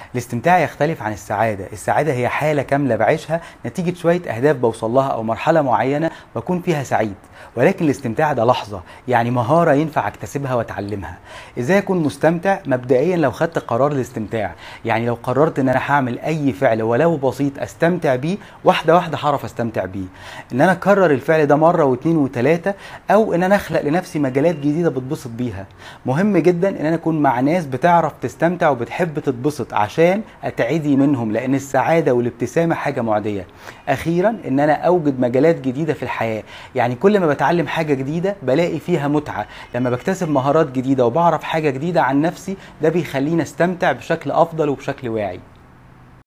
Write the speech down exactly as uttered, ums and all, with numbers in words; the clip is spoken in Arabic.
الاستمتاع يختلف عن السعادة. السعادة هي حالة كاملة بعيشها نتيجة شوية أهداف بوصل لها أو مرحلة معينة بكون فيها سعيد، ولكن الاستمتاع ده لحظة، يعني مهارة ينفع اكتسبها واتعلمها. ازاي اكون مستمتع؟ مبدئيا لو خدت قرار الاستمتاع، يعني لو قررت ان انا هعمل اي فعل ولو بسيط استمتع بيه، واحدة واحدة هعرف استمتع بيه. ان انا اكرر الفعل ده مرة واثنين وثلاثة، او ان انا اخلق لنفسي مجالات جديدة بتبسط بيها. مهم جدا ان انا اكون مع ناس بتعرف تستمتع وبتحب تتبسط عشان اتعدي منهم، لان السعادة والابتسامة حاجة معدية. اخيرا ان انا اوجد مجالات جديدة في الحياة، يعني كل ما بتعلم حاجة جديدة بلاقي فيها متعة. لما بكتسب مهارات جديدة وبعرف حاجة جديدة عن نفسي، ده بيخليني استمتع بشكل افضل وبشكل واعي.